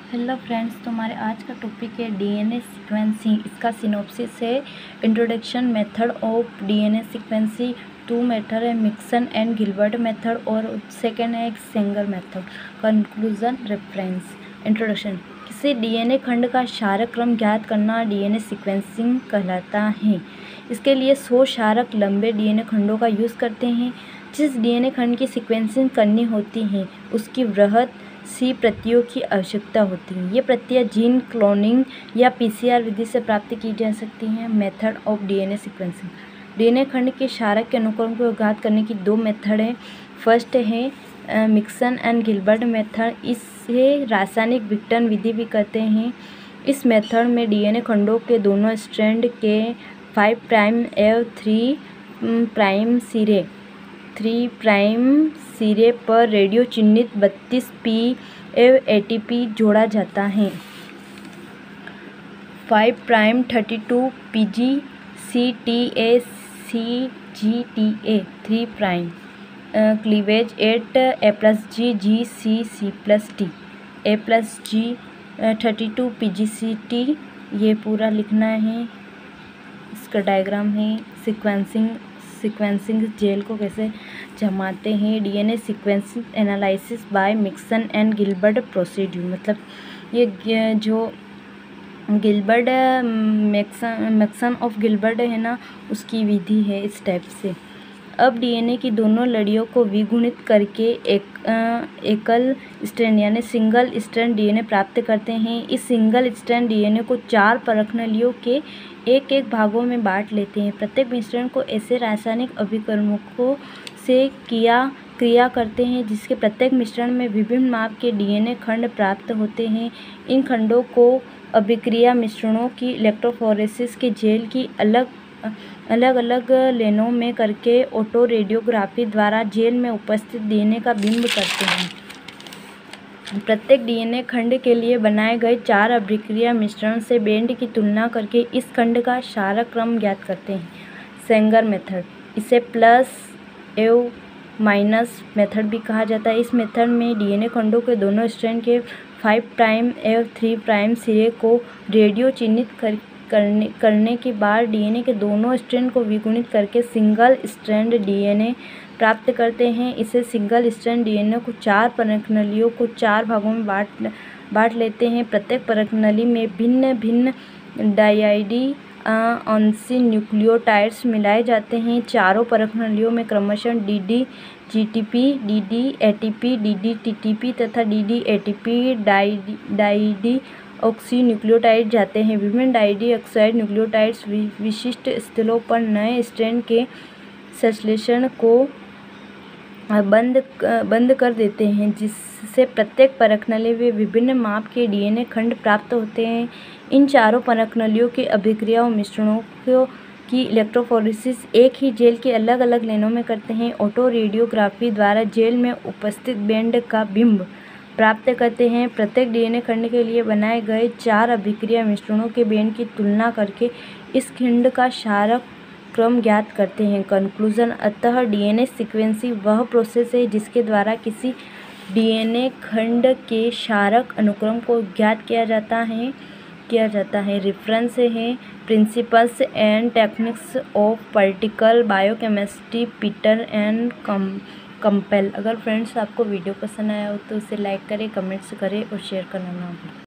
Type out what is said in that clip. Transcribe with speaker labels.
Speaker 1: Hello friends, तो हमारे आज का टॉपिक है डीएनए सीक्वेंसिंग। इसका सिनॉप्सिस है introduction method of DNA sequencing. 2 method है, मिक्सन एंड गिलबर्ट मेथड और सेकेंड है Sanger method. Conclusion, reference. Introduction. किसी डीएनए खंड का क्षारक क्रम ज्ञात करना डीएनए सीक्वेंसिंग कहलाता है। इसके लिए 100 क्षारक लंबे डीएनए खंडों का यूज़ करते हैं। जिस डीएनए खंड की सीक्वेंसिंग करनी होती है उसकी वृहत सी प्रतियों की आवश्यकता होती है। ये प्रतियां जीन क्लोनिंग या पीसीआर विधि से प्राप्त की जा सकती हैं। Method of DNA sequencing. DNA खंड के क्षारक के अनुक्रम को ज्ञात करने की 2 मेथड है। फर्स्ट है मिक्सन एंड गिलबर्ट मेथड। इसे रासायनिक विघटन विधि भी कहते हैं। इस मेथड में डीएनए खंडों के दोनों स्ट्रैंड के 5 प्राइम एवं 3 प्राइम सिरे पर रेडियो चिह्नित 32P एवं ATP जोड़ा जाता है। 5 prime 32 PG CTA CGTA 3 prime cleavage 8 A+G GC+T A+G 32 PGCT। ये पूरा लिखना है। इसका डायग्राम है। सीक्वेंसिंग जेल को कैसे जमाते हैं। DNA sequencing analysis by Maxam and Gilbert procedure. मतलब ये जो गिलबर्ट मिक्सन ऑफ गिलबर्ट है ना, उसकी विधि है इस टाइप से। अब डीएनए की दोनों लड़ियों को विगुणित करके एकल स्ट्रैंड यानी सिंगल स्ट्रैंड डीएनए प्राप्त करते हैं। इस सिंगल स्ट्रैंड डीएनए को 4 परखनलियों के एक भागों में बांट लेते हैं। प्रत्येक मिश्रण को ऐसे रासायनिक अभिकर्मकों से क्रिया करते हैं जिसके प्रत्येक मिश्रण में विभिन्न माप के डीएनए खंड प्राप्त होते हैं। इन खंडों को अभिक्रिया मिश्रणों की इलेक्ट्रोफोरेसिस के जेल की अलग अलग लेनों में करके ऑटो रेडियोग्राफी द्वारा जेल में उपस्थित डीएनए का बिंब करते हैं। प्रत्येक डीएनए खंड के लिए बनाए गए 4 अभिक्रिया मिश्रण से बैंड की तुलना करके इस खंड का क्षारक क्रम ज्ञात करते हैं। Sanger method. इसे प्लस एवं माइनस मेथड भी कहा जाता है। इस मेथड में डीएनए खंडों के दोनों स्ट्रैंड के 5 प्राइम एवं 3 प्राइम सिरे को रेडियो चिह्नित करने के बाद डीएनए के दोनों स्ट्रैंड को विगुणित करके सिंगल स्ट्रैंड डीएनए प्राप्त करते हैं। इसे सिंगल स्ट्रैंड डीएनए को 4 परखनलियों को 4 भागों में बांट लेते हैं। प्रत्येक परखनली में भिन्न भिन्न डायआईडी अंशी न्यूक्लियोटाइड्स मिलाए जाते हैं। चारों परखनलियों में क्रमशः D GTP, D ATP, D TTP तथा D ATP dideoxy nucleotide जाते हैं। विभिन्न डायडी ऑक्साइड न्यूक्लियोटाइड्स विशिष्ट स्थलों पर नए स्ट्रैंड के संश्लेषण को बंद कर देते हैं, जिससे प्रत्येक परखनली में विभिन्न माप के डीएनए खंड प्राप्त होते हैं। इन चारों परखनलियों की अभिक्रिया और मिश्रणों की इलेक्ट्रोफोरेसिस एक ही जेल के अलग अलग लेनों में करते हैं। ऑटो रेडियोग्राफी द्वारा जेल में उपस्थित बैंड का बिंब प्राप्त करते हैं। प्रत्येक डीएनए खंड के लिए बनाए गए 4 अभिक्रिया मिश्रणों के बैंड की तुलना करके इस खंड का क्षारक क्रम ज्ञात करते हैं। कंक्लूजन। अतः डीएनए सीक्वेंसिंग वह प्रोसेस है जिसके द्वारा किसी डीएनए खंड के क्षारक अनुक्रम को ज्ञात किया जाता है। रेफरेंस है principles and techniques of particle biochemistry, Peter and Campbell. अगर फ्रेंड्स आपको वीडियो पसंद आया हो तो उसे लाइक करें, कमेंट्स करें और शेयर करना ना भूलें।